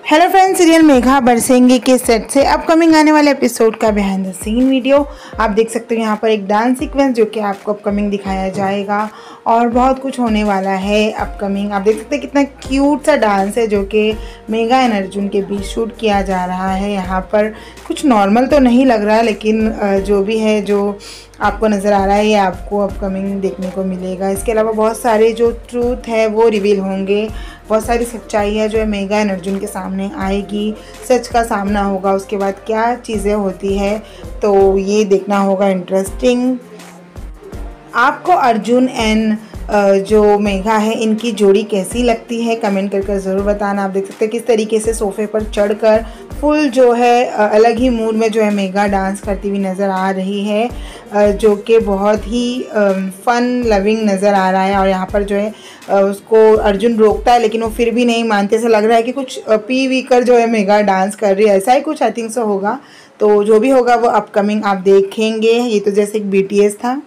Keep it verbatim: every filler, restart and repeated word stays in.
Hello friends, serial Megha Barsengi के set से upcoming आने वाले एपिसोड का बिहाइंड द सीन वीडियो आप देख सकते हो। यहाँ पर एक डांस सीक्वेंस जो कि आपको अपकमिंग दिखाया जाएगा और बहुत कुछ होने वाला है अपकमिंग। आप देख सकते हैं कितना क्यूट सा डांस है जो कि मेघा एंड अर्जुन के बीच शूट किया जा रहा है। यहाँ पर कुछ नॉर्मल तो नहीं लग रहा है, लेकिन जो भी है जो आपको नज़र आ रहा है ये आपको अपकमिंग देखने को मिलेगा। इसके अलावा बहुत सारे जो ट्रूथ है वो रिवील होंगे, बहुत सारी सच्चाई है जो है मेघा एंड अर्जुन के सामने आएगी, सच का सामना होगा। उसके बाद क्या चीज़ें होती है तो ये देखना होगा इंटरेस्टिंग। आपको अर्जुन एंड जो मेघा है इनकी जोड़ी कैसी लगती है कमेंट कर कर ज़रूर बताना। आप देख सकते हैं किस तरीके से सोफ़े पर चढ़कर फुल जो है अलग ही मूड में जो है मेघा डांस करती हुई नज़र आ रही है, जो कि बहुत ही फ़न लविंग नज़र आ रहा है। और यहाँ पर जो है उसको अर्जुन रोकता है लेकिन वो फिर भी नहीं मानते, ऐसा लग रहा है कि कुछ पी वी कर जो है मेघा डांस कर रही है, ऐसा ही कुछ आई थिंक सो होगा। तो जो भी होगा वो अपकमिंग आप देखेंगे। ये तो जैसे एक बी टी एस था।